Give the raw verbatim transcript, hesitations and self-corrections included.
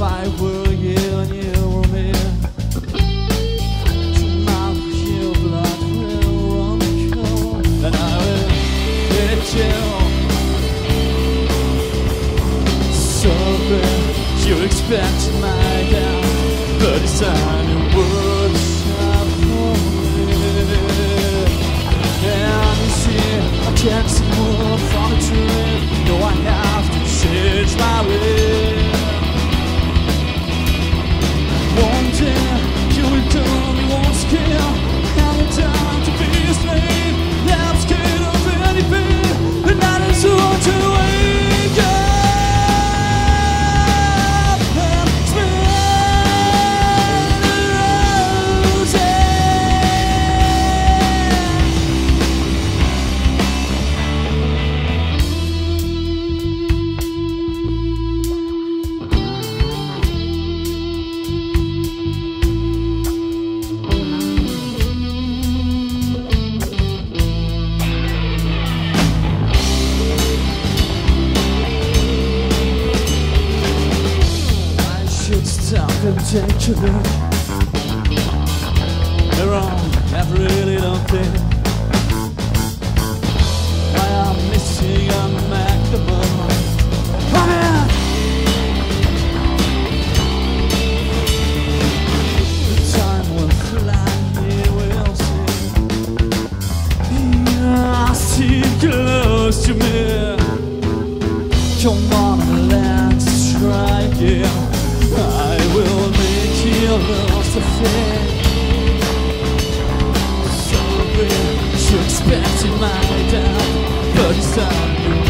I were you and you were me, tomorrow your blood will run cold, and I will hit you. So good, you expected my doubt, but it's time you would stop for me. And you see, I can't see more from the truth. No, I have to change my way. One day you will tell me once again, how the time to be a slave. I'm scared of anything, and that is all to wake up and smell the roses. Stop and take a look around every little thing. I am missing a maximum. Come here! The time will fly, you will see. Yeah, see close to me. Come on, let's try again. I will make you lose the fear. So real, you expected my doubt, but it's time you